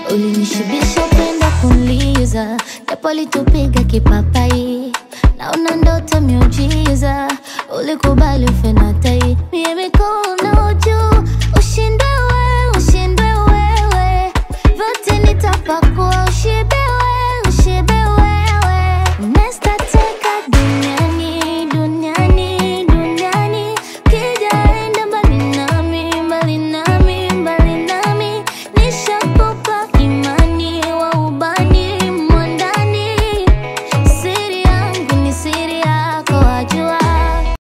Ulinishibisha upendo kunliza, japo litupiga kipapai. Naona ndoto miujiza, ulikubali ufenda